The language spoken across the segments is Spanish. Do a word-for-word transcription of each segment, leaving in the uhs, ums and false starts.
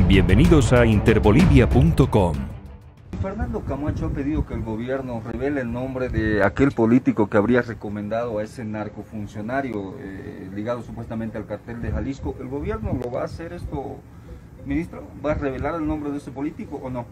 Bienvenidos a interbolivia punto com. Fernando Camacho ha pedido que el gobierno revele el nombre de aquel político que habría recomendado a ese narcofuncionario eh, ligado supuestamente al cartel de Jalisco. ¿El gobierno lo va a hacer esto, ministro? ¿Va a revelar el nombre de ese político o no?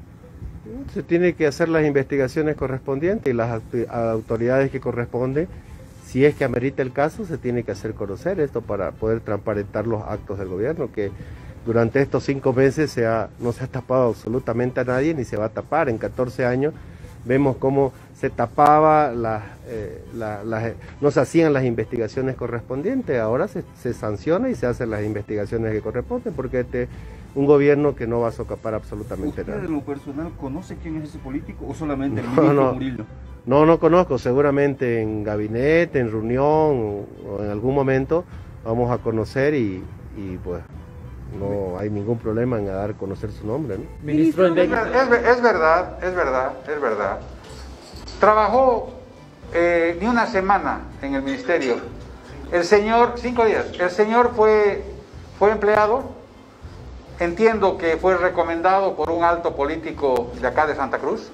Se tiene que hacer las investigaciones correspondientes y las autoridades que corresponden, si es que amerita el caso, se tiene que hacer conocer esto para poder transparentar los actos del gobierno, que durante estos cinco meses se ha, no se ha tapado absolutamente a nadie ni se va a tapar. En catorce años vemos cómo se tapaba, la, eh, la, la, no se hacían las investigaciones correspondientes. Ahora se, se sanciona y se hacen las investigaciones que corresponden, porque este un gobierno que no va a socapar absolutamente nada. ¿Usted en lo personal conoce quién es ese político o solamente el no, ministro no, Murillo? No, no conozco. Seguramente en gabinete, en reunión o, o en algún momento vamos a conocer y, y pues no hay ningún problema en dar a conocer su nombre, ¿no? Ministro, es, es, es verdad, es verdad, es verdad. Trabajó eh, ni una semana en el ministerio. El señor, cinco días, el señor fue, fue empleado, entiendo que fue recomendado por un alto político de acá de Santa Cruz.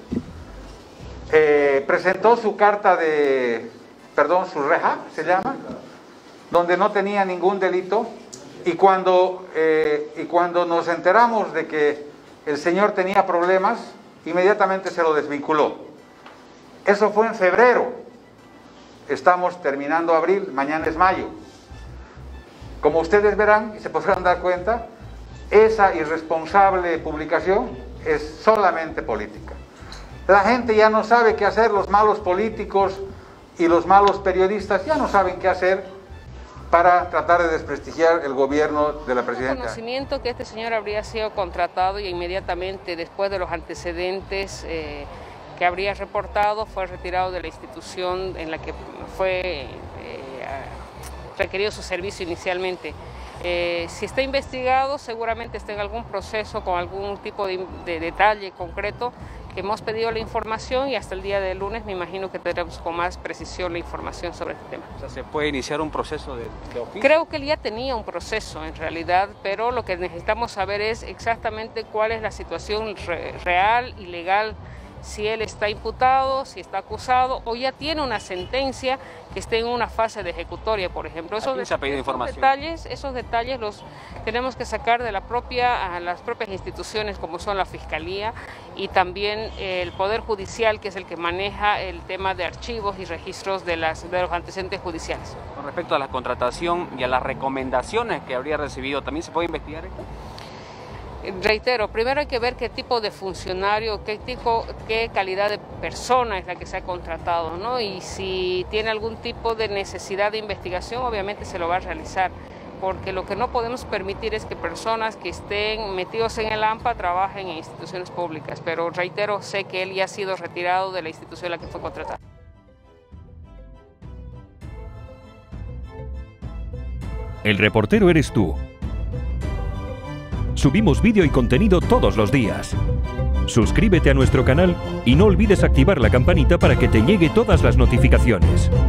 Eh, presentó su carta de, perdón, su reja, se llama, donde no tenía ningún delito. Y cuando, eh, y cuando nos enteramos de que el señor tenía problemas, inmediatamente se lo desvinculó. Eso fue en febrero. Estamos terminando abril, mañana es mayo. Como ustedes verán y se podrán dar cuenta, esa irresponsable publicación es solamente política. La gente ya no sabe qué hacer, los malos políticos y los malos periodistas ya no saben qué hacer para tratar de desprestigiar el gobierno de la presidenta. Conocimiento que este señor habría sido contratado y inmediatamente después de los antecedentes eh, que habría reportado fue retirado de la institución en la que fue eh, requerido su servicio inicialmente. Eh, si está investigado, seguramente está en algún proceso con algún tipo de, de detalle concreto que hemos pedido la información y hasta el día de lunes me imagino que tendremos con más precisión la información sobre este tema. O sea, ¿se puede iniciar un proceso de, de oficio? Creo que él ya tenía un proceso en realidad, pero lo que necesitamos saber es exactamente cuál es la situación re, real y legal, si él está imputado, si está acusado o ya tiene una sentencia que esté en una fase de ejecutoria, por ejemplo. Esos, ¿A quién se ha pedido esos información? detalles, esos detalles los tenemos que sacar de la propia, a las propias instituciones como son la Fiscalía y también el Poder Judicial, que es el que maneja el tema de archivos y registros de, las, de los antecedentes judiciales. Con respecto a la contratación y a las recomendaciones que habría recibido, ¿también se puede investigar esto? Reitero, primero hay que ver qué tipo de funcionario, qué tipo, qué calidad de persona es la que se ha contratado, ¿no? Y si tiene algún tipo de necesidad de investigación, obviamente se lo va a realizar, porque lo que no podemos permitir es que personas que estén metidos en el AMPA trabajen en instituciones públicas. Pero reitero, sé que él ya ha sido retirado de la institución en la que fue contratado. El reportero eres tú. Subimos vídeo y contenido todos los días. Suscríbete a nuestro canal y no olvides activar la campanita para que te llegue todas las notificaciones.